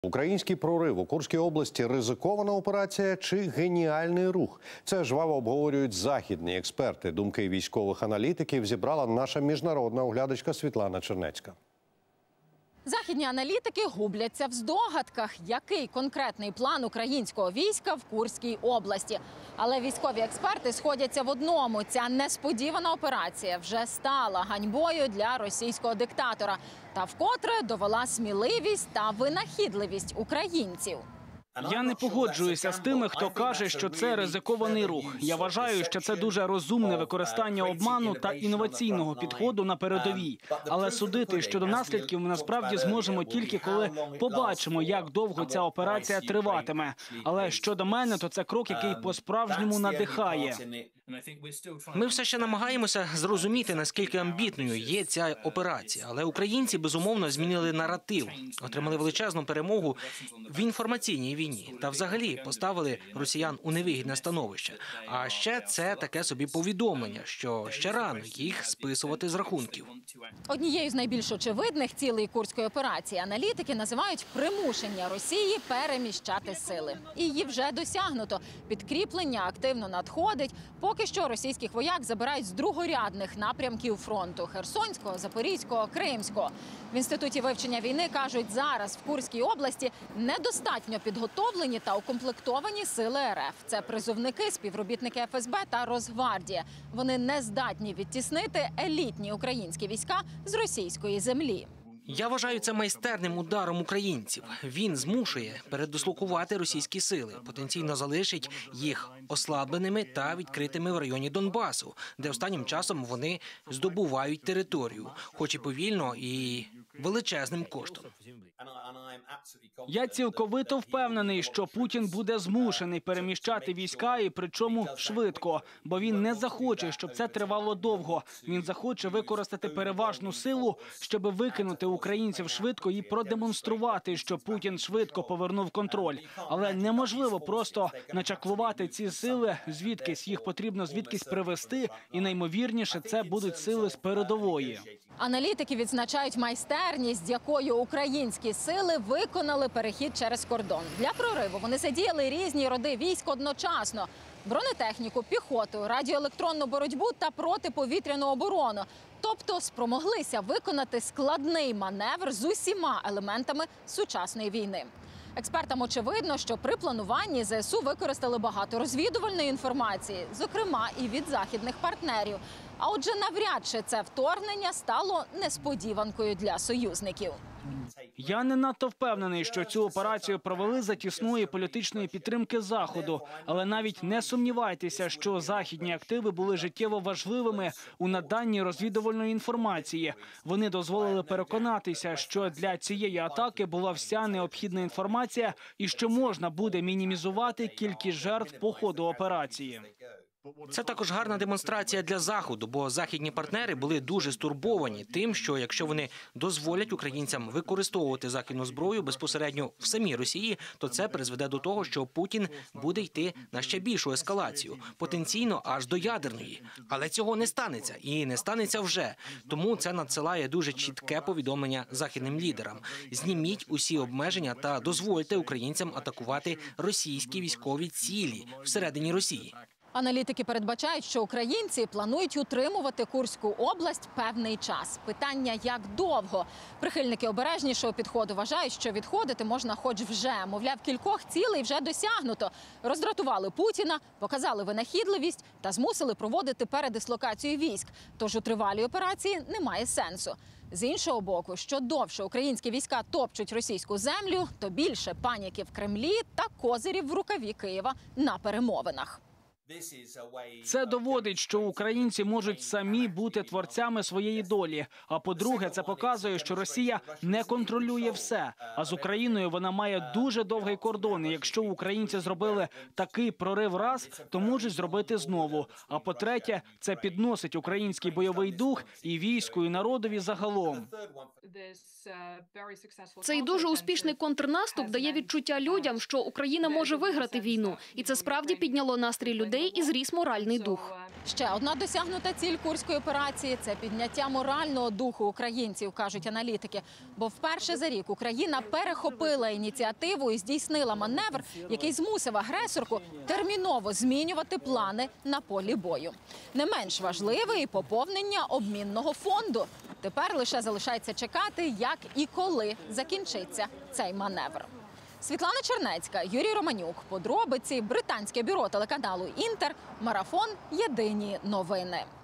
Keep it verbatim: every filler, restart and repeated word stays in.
Український прорив у Курській області – ризикована операція чи геніальний рух? Це жваво обговорюють західні експерти. Думки військових аналітиків зібрала наша міжнародна оглядачка Світлана Чернецька. Західні аналітики губляться в здогадках, який конкретний план українського війська в Курській області. Але військові експерти сходяться в одному – ця несподівана операція вже стала ганьбою для російського диктатора та вкотре довела сміливість та винахідливість українців. Я не погоджуюся з тими, хто каже, що це ризикований рух. Я вважаю, що це дуже розумне використання обману та інноваційного підходу на передовій. Але судити щодо наслідків ми насправді зможемо тільки коли побачимо, як довго ця операція триватиме. Але щодо мене, то це крок, який по-справжньому надихає. Ми все ще намагаємося зрозуміти, наскільки амбітною є ця операція. Але українці, безумовно, змінили наратив, отримали величезну перемогу в інформаційній війні та взагалі поставили росіян у невигідне становище. А ще це таке собі повідомлення, що ще рано їх списувати з рахунків. Однією з найбільш очевидних цілей Курської операції аналітики називають примушення Росії переміщати сили. І її вже досягнуто. Підкріплення активно надходить. Поки що російських вояк забирають з другорядних напрямків фронту – Херсонського, Запорізького, Кримського. В Інституті вивчення війни кажуть, зараз в Курській області недостатньо підготовлені та укомплектовані сили РФ. Це призовники, співробітники еф ес бе та Росгвардія. Вони не здатні відтіснити елітні українські війська з російської землі. Я вважаю це майстерним ударом українців. Він змушує передислокувати російські сили, потенційно залишить їх ослабленими та відкритими в районі Донбасу, де останнім часом вони здобувають територію, хоч і повільно, і величезним коштом. Я цілковито впевнений, що Путін буде змушений переміщати війська, і причому швидко, бо він не захоче, щоб це тривало довго. Він захоче використати переважну силу, щоб викинути українців швидко і продемонструвати, що Путін швидко повернув контроль. Але неможливо просто начаклувати ці сили, звідкись їх потрібно звідкись привезти, і найімовірніше це будуть сили з передової. Аналітики відзначають майстерність, з якою українські сили виконали перехід через кордон. Для прориву вони задіяли різні роди військ одночасно – бронетехніку, піхоту, радіоелектронну боротьбу та протиповітряну оборону. Тобто спромоглися виконати складний маневр з усіма елементами сучасної війни. Експертам очевидно, що при плануванні зе ес у використали багато розвідувальної інформації, зокрема і від західних партнерів. А отже, навряд чи це вторгнення стало несподіванкою для союзників. Я не надто впевнений, що цю операцію провели за тісної політичної підтримки Заходу. Але навіть не сумнівайтеся, що західні активи були життєво важливими у наданні розвідувальної інформації. Вони дозволили переконатися, що для цієї атаки була вся необхідна інформація і що можна буде мінімізувати кількість жертв по ходу операції. Це також гарна демонстрація для Заходу, бо західні партнери були дуже стурбовані тим, що якщо вони дозволять українцям використовувати західну зброю безпосередньо в самій Росії, то це призведе до того, що Путін буде йти на ще більшу ескалацію, потенційно аж до ядерної. Але цього не станеться, і не станеться вже. Тому це надсилає дуже чітке повідомлення західним лідерам. Зніміть усі обмеження та дозвольте українцям атакувати російські військові цілі всередині Росії. Аналітики передбачають, що українці планують утримувати Курську область певний час. Питання – як довго? Прихильники обережнішого підходу вважають, що відходити можна хоч вже. Мовляв, кількох цілей вже досягнуто. Роздратували Путіна, показали винахідливість та змусили проводити передислокацію військ. Тож у тривалій операції немає сенсу. З іншого боку, що довше українські війська топчуть російську землю, то більше паніки в Кремлі та козирів в рукаві Києва на перемовинах. Це доводить, що українці можуть самі бути творцями своєї долі. А по-друге, це показує, що Росія не контролює все. А з Україною вона має дуже довгий кордон. І якщо українці зробили такий прорив раз, то можуть зробити знову. А по-третє, це підносить український бойовий дух і війську, і народові загалом. Цей дуже успішний контрнаступ дає відчуття людям, що Україна може виграти війну. І це справді підняло настрій людей людей і зріс моральний дух. Ще одна досягнута ціль курської операції – це підняття морального духу українців, кажуть аналітики. Бо вперше за рік Україна перехопила ініціативу і здійснила маневр, який змусив агресорку терміново змінювати плани на полі бою. Не менш важливе і поповнення обмінного фонду. Тепер лише залишається чекати, як і коли закінчиться цей маневр. Світлана Чернецька, Юрій Романюк. Подробиці. Британське бюро телеканалу «Інтер». Марафон. Єдині новини.